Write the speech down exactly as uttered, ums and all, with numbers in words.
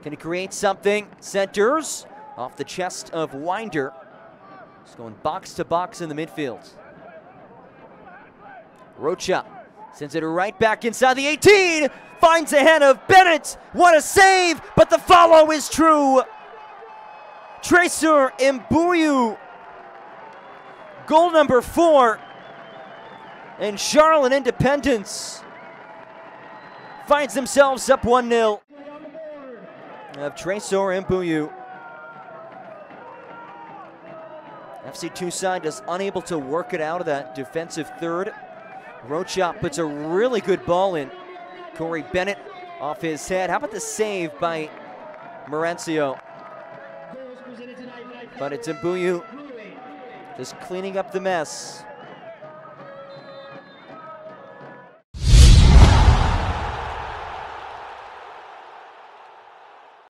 Can he create something? Centers off the chest of Winder. He's going box to box in the midfield. Rocha sends it right back inside the eighteen. Finds the head of Bennett. What a save, but the follow is true. Tresor Mbuyu. Goal number four. And Charlotte Independence finds themselves up one nil. Of Tresor Mbuyu. F C Tucson is unable to work it out of that defensive third. Rocha puts a really good ball in. Corey Bennett off his head. How about the save by Marencio? But it's Mbuyu just cleaning up the mess.